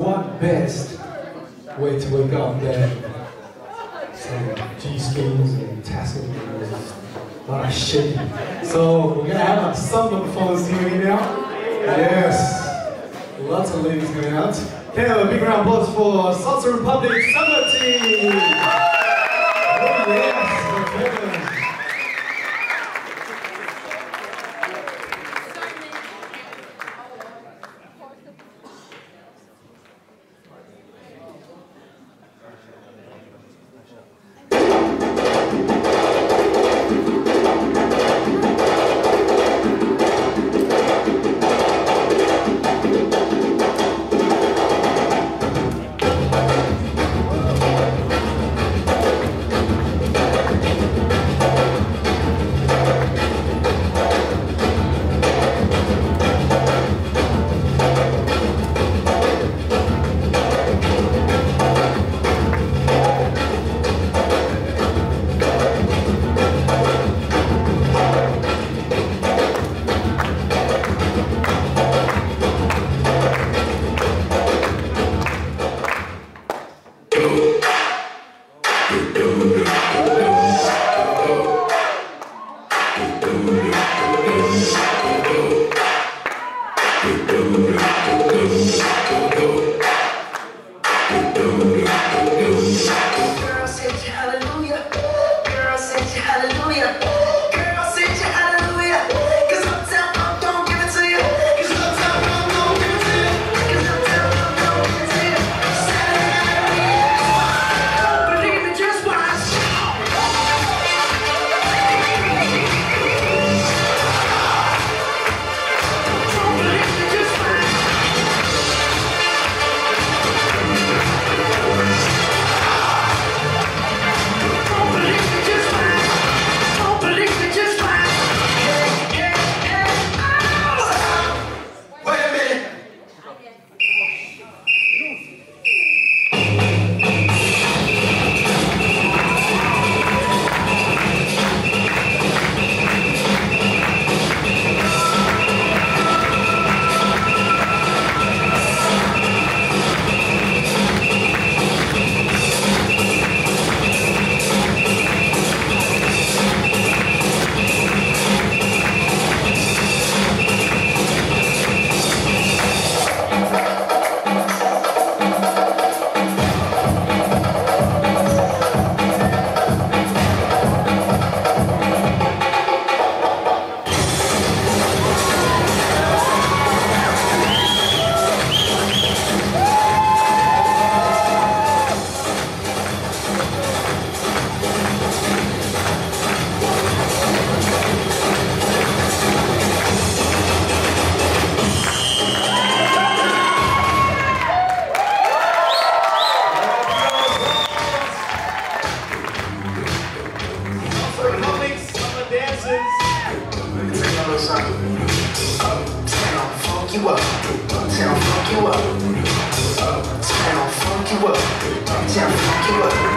One best way to wake up than some G-strings and tassels and a lot of shit. So we're gonna have a samba performance here now. Yes, lots of ladies coming out. Can I have a big round of applause for Salsa Republic Samba Team? Oh yes, okay. Funk you up.